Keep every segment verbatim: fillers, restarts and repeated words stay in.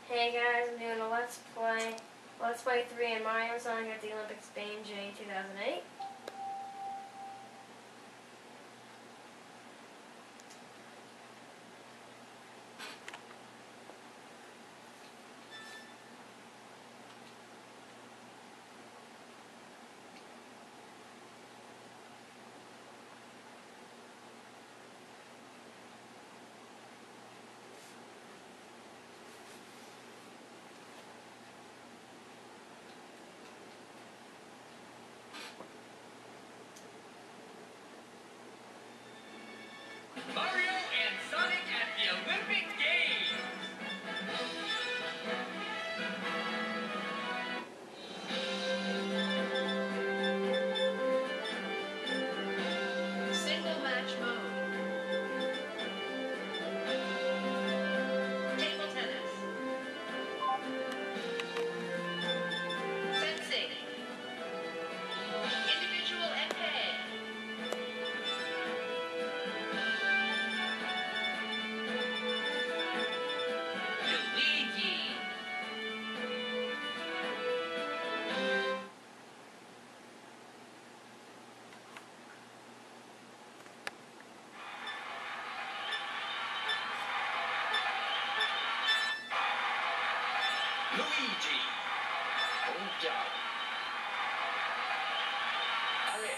Hey guys, I'm doing a Let's Play, Let's Play three in Mario Sonic at the Olympics Beijing two thousand eight. Mario and Sonic at the Olympic Games! Single match mode. Table tennis. Fencing. Individual épée. Luigi. Oh, job. Allez.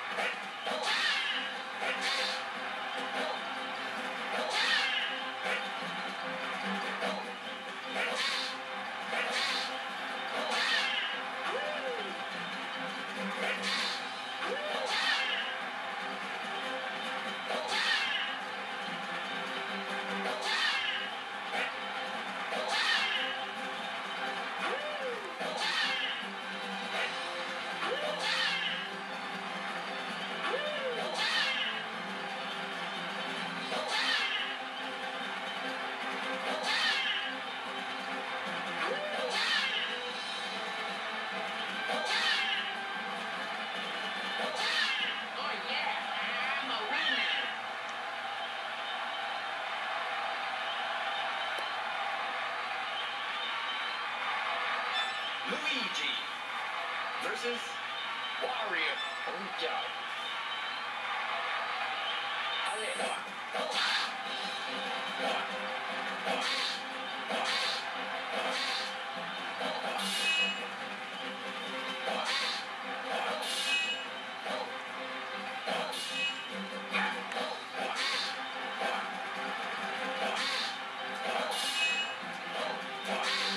Luigi versus Wario. Oh, job. Allez. Wow.